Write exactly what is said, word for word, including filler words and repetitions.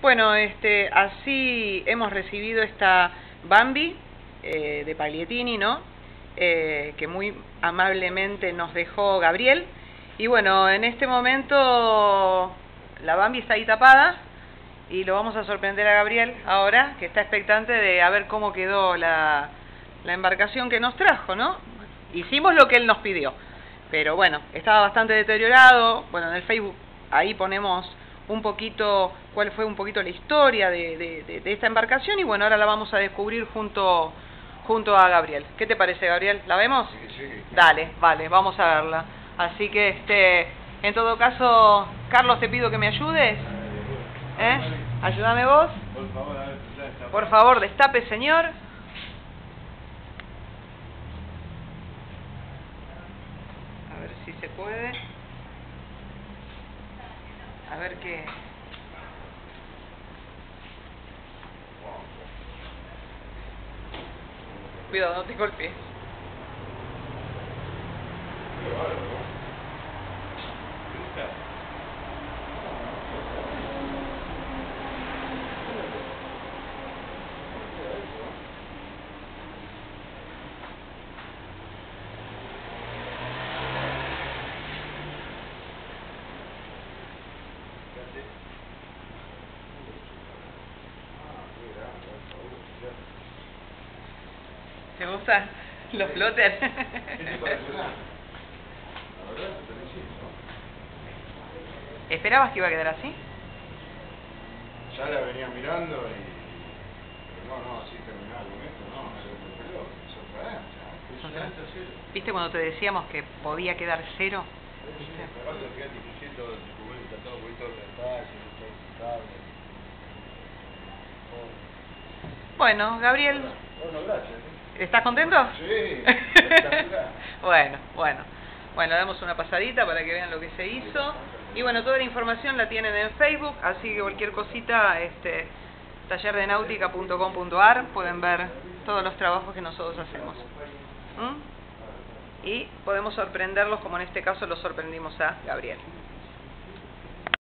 Bueno, este, así hemos recibido esta Bambi eh, de Pagliettini, ¿no? Eh, que muy amablemente nos dejó Gabriel. Y bueno, en este momento la Bambi está ahí tapada y lo vamos a sorprender a Gabriel ahora, que está expectante de a ver cómo quedó la, la embarcación que nos trajo, ¿no? Hicimos lo que él nos pidió, pero bueno, estaba bastante deteriorado. Bueno, en el Facebook ahí ponemos un poquito cuál fue un poquito la historia de, de, de, de esta embarcación, y bueno, ahora la vamos a descubrir junto junto a Gabriel. ¿Qué te parece, Gabriel? ¿La vemos? Sí, sí. Dale, vale, vamos a verla. Así que, este, en todo caso, Carlos, te pido que me ayudes. ¿Eh? Ayúdame vos. Por favor, a ver, ya está. Por favor, destape, señor. A ver si se puede. A ver qué... Cuidado, no te golpees. ¿Te gustan los flotters? ¿Qué te pareció? La verdad, te felicito. ¿Esperabas que iba a quedar así? Ya la venía mirando y... Pero no, no, así terminar con esto, no, se me peló, es otra ancha. Es una ancha cero. ¿Viste cuando te decíamos que podía quedar cero? Sí, sí, aparte fíjate que pusiste todo el documento, está todo muy todo el detalle, todo impecable. Bueno, Gabriel, Bueno, gracias. ¿estás contento? Sí, espectacular. Bueno, bueno. Bueno, damos una pasadita para que vean lo que se hizo. Y bueno, toda la información la tienen en Facebook, así que cualquier cosita, este, taller de náutica punto com punto ar, pueden ver todos los trabajos que nosotros hacemos. ¿Mm? Y podemos sorprenderlos como en este caso lo sorprendimos a Gabriel.